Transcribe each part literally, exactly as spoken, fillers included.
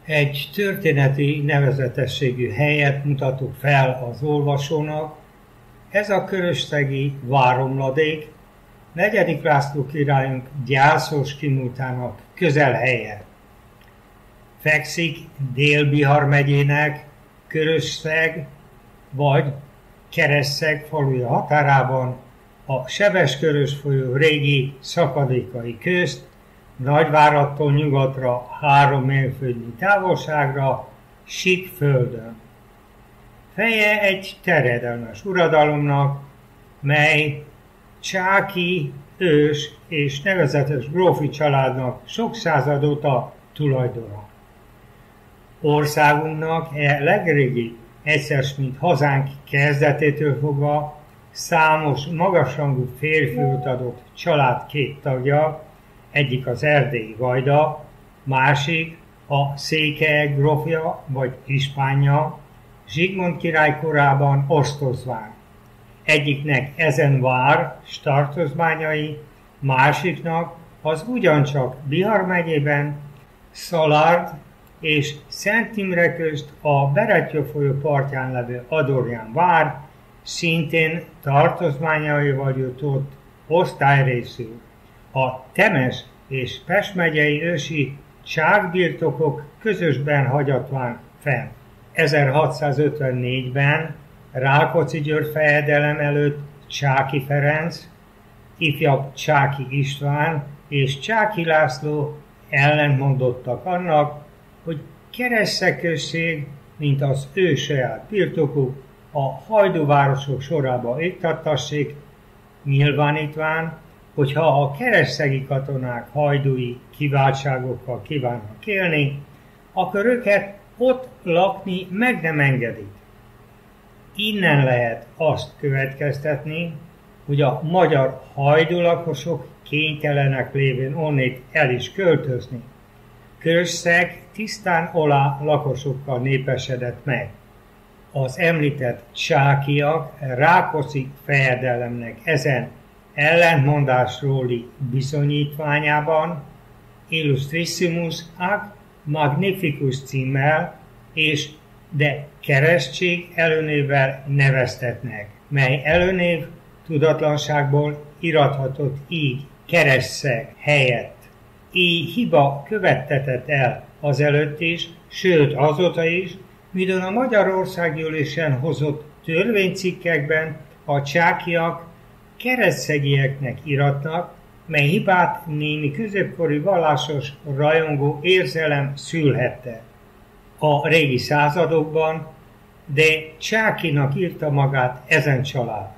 Egy történeti nevezetességű helyet mutatok fel az olvasónak. Ez a körösszegi váromladék, negyedik László királyunk gyászos kimúltának közelhelye. Fekszik Dél-Bihar megyének Körösszeg vagy Keresztszeg faluja határában, a Sebes-Körös folyó régi szakadékai közt, Nagyváradtól nyugatra három mérföldnyi távolságra, sík földön. Feje egy terjedelmes uradalomnak, mely csáki, ős és nevezetes grófi családnak sok század óta tulajdona. Országunknak e legrégi, egyszer mint hazánk kezdetétől fogva számos magasrangú férfiút adott család két tagja, egyik az erdélyi Vajda, másik a Székelyek grófja vagy Ispánja, Zsigmond király korában osztozván. Egyiknek ezen vár tartozmányai, másiknak az ugyancsak Bihar megyében Szalárd és Szent Imre közt a Berettyó folyó partján levő Adorján vár, szintén tartozmányaival jutott osztályrészül. A Temes és Pest megyei ősi csákbirtokok közösben hagyatván fenn. ezerhatszázötvennégyben Rákóczi György fejedelem előtt Csáky Ferenc, ifjabb Csáky István és Csáky László ellentmondottak annak, hogy Keresztszeg község, mint az ő saját birtokuk, a hajdúvárosok sorába iktattassék, nyilvánítván, hogyha a keresztszegi katonák hajdúi kiváltságokkal kívánnak élni, akkor őket ott lakni meg nem engedik. Innen lehet azt következtetni, hogy a magyar hajdú lakosok kénytelenek lévén onnét el is költözni. Körösszeg tisztán olá lakosokkal népesedett meg. Az említett csákiak Rákóczi fejedelemnek ezen ellentmondásróli bizonyítványában Illustrissimus ac Magnificus címmel és de keresztség előnévvel neveztetnek, mely előnév tudatlanságból irathatott így Keresztszeg helyett. Így hiba követtetett el azelőtt is, sőt azóta is, midőn a Magyarországgyűlésen hozott törvénycikkekben a csákiak keresztszegieknek iratnak, mely hibát némi középkori vallásos rajongó érzelem szülhette. A régi századokban de Csákinak írta magát ezen család.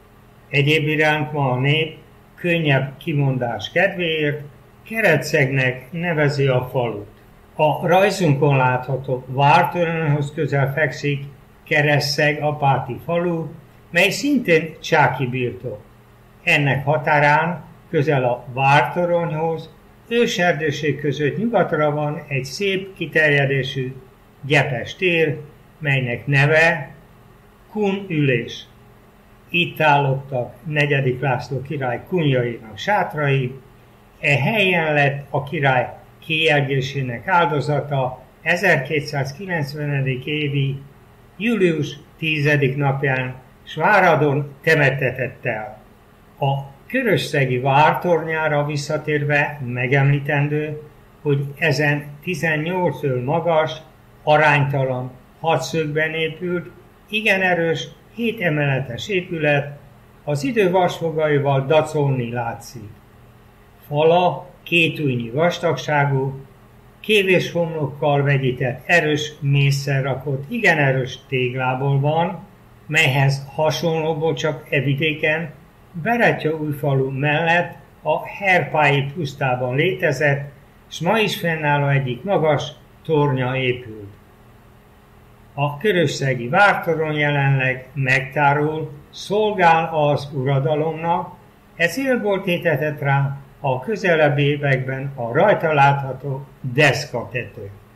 Egyéb iránt ma a nép könnyebb kimondás kedvéért Keresztszegnek nevezi a falut. A rajzunkon látható vártoronyhoz közel fekszik Keresztszeg apáti falu, mely szintén csáki birtok. Ennek határán, közel a vártoronyhoz, őserdőség között nyugatra van egy szép kiterjedésű gyepes tér, melynek neve Kun ülés. Itt állottak negyedik László király kunjainak sátrai, e helyen lett a király kijelgésének áldozata ezerkétszázkilencvenedik évi július tizedik napján Sváradon temettetett el. A körösszegi vártornyára visszatérve megemlítendő, hogy ezen tizennyolc öl magas, aránytalan hatszögben épült, igen erős, hét emeletes épület, az idő vasfogaival dacolni látszik. Fala két ujjnyi vastagságú, kévés homlokkal vegyített erős mészsel rakott igen erős téglából van, melyhez hasonlóból csak e vidéken Berettyóújfalu mellett a Herpályi pusztában létezett, s ma is fennálló egyik magas tornya épült. A körösszegi vártorony jelenleg megtárul, szolgál az uradalomnak, ez célból tétetett rá a közelebbi években a rajta látható deszkatető.